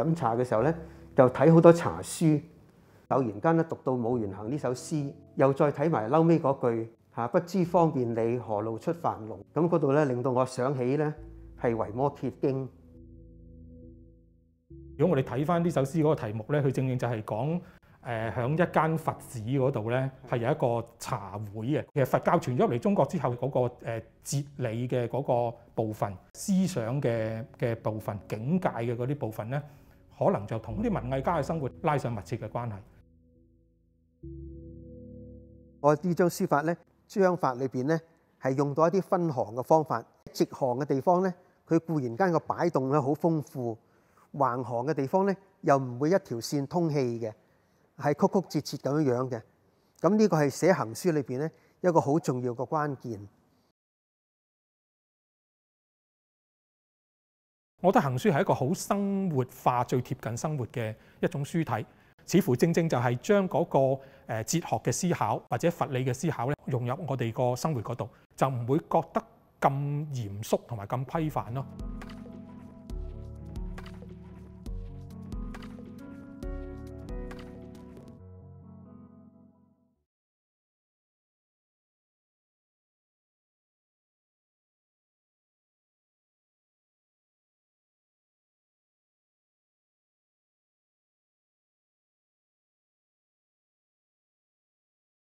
飲茶嘅時候咧，就睇好多茶書，偶然間咧讀到《武元行》呢首詩，又再睇埋嬲尾嗰句嚇，不知方便你，何路出樊籠。咁嗰度咧令到我想起咧係《維摩詰經》。 如果我哋睇翻呢首詩嗰個題目咧，佢正正就係講喺一間佛寺嗰度咧，係有一個茶會嘅。其實佛教傳咗入嚟中國之後，嗰個哲理嘅嗰個部分、思想嘅部分、境界嘅嗰啲部分咧，可能就同啲文藝家嘅生活拉上密切嘅關係。 我呢張書法咧，章法裏邊咧係用到一啲分行嘅方法。直行嘅地方咧，佢固然間個擺動咧好豐富；橫行嘅地方咧，又唔會一條線通氣嘅，係曲曲折折咁樣嘅。咁呢個係寫行書裏邊咧一個好重要嘅關鍵。 我覺得行書係一個好生活化、最貼近生活嘅一種書體，似乎正正就係將嗰個哲學嘅思考或者佛理嘅思考咧融入我哋個生活嗰度，就唔會覺得咁嚴肅同埋咁規範咯。